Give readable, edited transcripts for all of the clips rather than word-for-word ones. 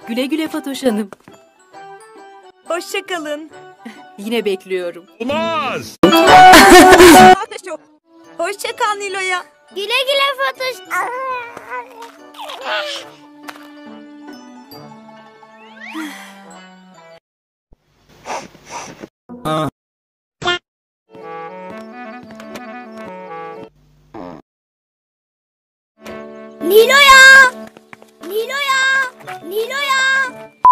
Güle güle Fatoş Hanım. Hoşça kalın. Yine bekliyorum. Olmaz. Hoşça kal Nilo'ya. Güle güle Fatoş. Nilo'ya! Nilo'ya! Nilo'ya!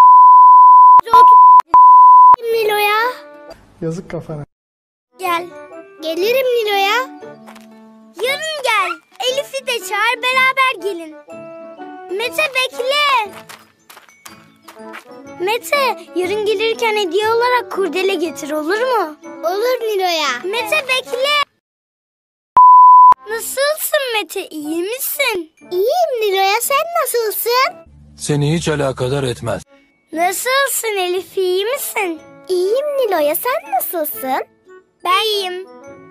Nilo'ya! Yazık kafana. Gel. Gelirim Nilo'ya. Yarın gel. Elif'i de çağır, beraber gelin. Mete bekle. Mete, yarın gelirken hediye olarak kurdele getir, olur mu? Olur Nilo'ya. Mete bekle. Nasılsın Mete, iyi misin? İyiyim Nilo'ya, sen nasılsın? Seni hiç alakadar etmez. Nasılsın Elif, iyi misin? İyiyim Nilo'ya, sen nasılsın? Ben iyiyim.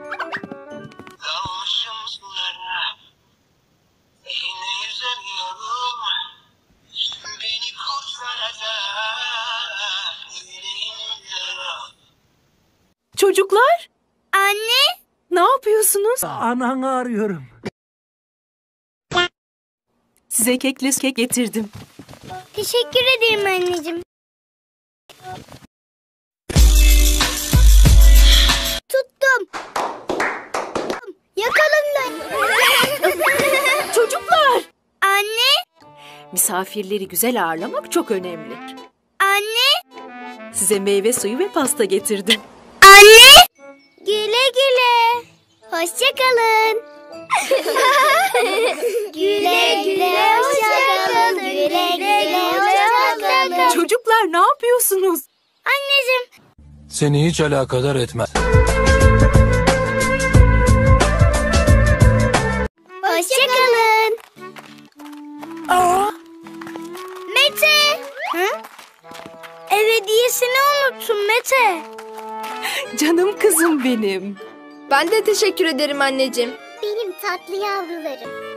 Çocuklar, Anne? ne yapıyorsunuz? Ananı arıyorum. Size kekli kek getirdim. Teşekkür ederim anneciğim. Tuttum. Yakalım. Çocuklar! Anne? Misafirleri güzel ağırlamak çok önemli. Anne? Size meyve suyu ve pasta getirdim. Anne? Güle güle. Hoşça kalın. Güle güle hoşça kalın. Güle güle hoşça kalın. Çocuklar ne yapıyorsunuz? Anneciğim. Seni hiç alakadar etmez. Hoşça kalın. Mete. Hı? Ev hediyesini unuttun Mete. Canım kızım benim. Ben de teşekkür ederim anneciğim. Benim tatlı yavrularım.